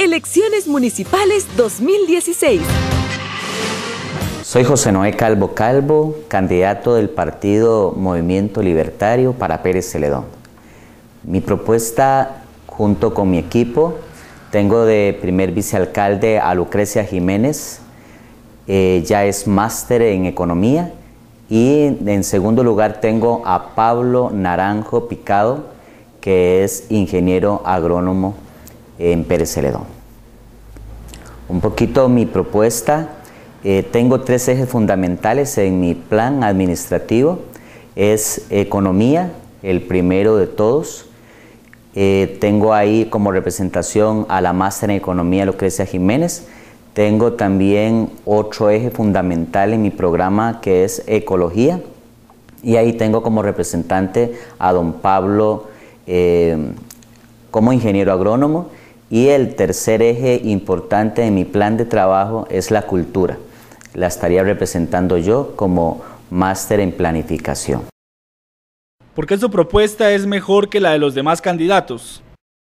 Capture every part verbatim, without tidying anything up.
Elecciones Municipales dos mil dieciséis. Soy José Noé Calvo Calvo, candidato del partido Movimiento Libertario para Pérez Celedón. Mi propuesta, junto con mi equipo, tengo de primer vicealcalde a Lucrecia Jiménez, eh, ya es máster en economía, y en segundo lugar tengo a Pablo Naranjo Picado, que es ingeniero agrónomo en Pérez Celedón. Un poquito mi propuesta, eh, tengo tres ejes fundamentales en mi plan administrativo. Es economía, el primero de todos. Eh, tengo ahí como representación a la máster en economía Lucrecia Jiménez. Tengo también otro eje fundamental en mi programa que es ecología. Y ahí tengo como representante a don Pablo eh, como ingeniero agrónomo. Y el tercer eje importante de mi plan de trabajo es la cultura. La estaría representando yo como máster en planificación. ¿Por qué su propuesta es mejor que la de los demás candidatos?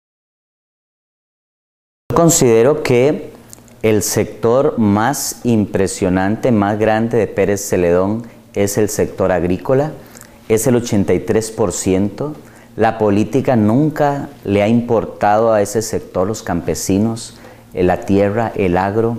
Yo considero que el sector más impresionante, más grande de Pérez Celedón es el sector agrícola, es el ochenta y tres por ciento. La política nunca le ha importado a ese sector, los campesinos, la tierra, el agro.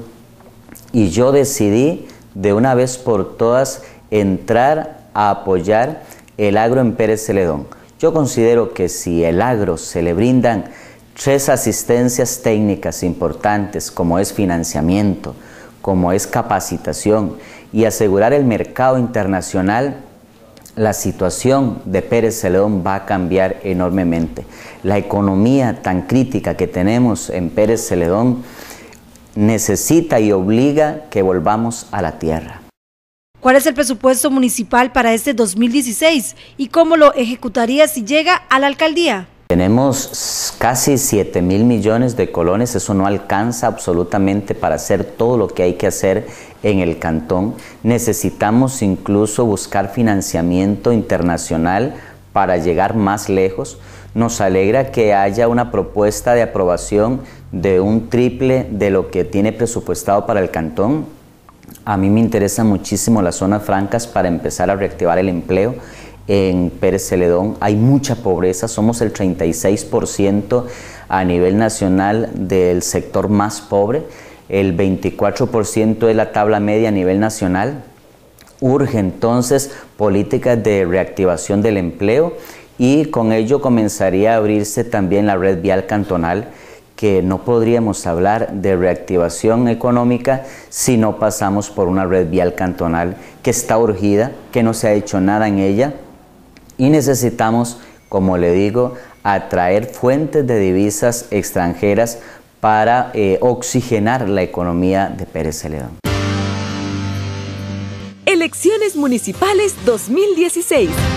Y yo decidí de una vez por todas entrar a apoyar el agro en Pérez Celedón. Yo considero que si el agro se le brindan tres asistencias técnicas importantes, como es financiamiento, como es capacitación y asegurar el mercado internacional, la situación de Pérez Celedón va a cambiar enormemente. La economía tan crítica que tenemos en Pérez Celedón necesita y obliga que volvamos a la tierra. ¿Cuál es el presupuesto municipal para este dos mil dieciséis y cómo lo ejecutaría si llega a la alcaldía? Tenemos casi siete mil millones de colones, eso no alcanza absolutamente para hacer todo lo que hay que hacer en el cantón. Necesitamos incluso buscar financiamiento internacional para llegar más lejos. Nos alegra que haya una propuesta de aprobación de un triple de lo que tiene presupuestado para el cantón. A mí me interesan muchísimo las zonas francas para empezar a reactivar el empleo. En Pérez Celedón hay mucha pobreza, somos el treinta y seis por ciento a nivel nacional del sector más pobre, el veinticuatro por ciento es la tabla media a nivel nacional. Urge entonces políticas de reactivación del empleo y con ello comenzaría a abrirse también la red vial cantonal, que no podríamos hablar de reactivación económica si no pasamos por una red vial cantonal que está urgida, que no se ha hecho nada en ella. Y necesitamos, como le digo, atraer fuentes de divisas extranjeras para eh, oxigenar la economía de Pérez Celedón. Elecciones Municipales dos mil dieciséis.